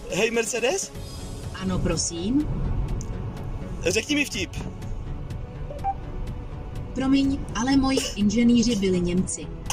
Hej, Mercedes? Ano, prosím. Řekni mi vtip. Promiň, ale moji inženýři byli Němci.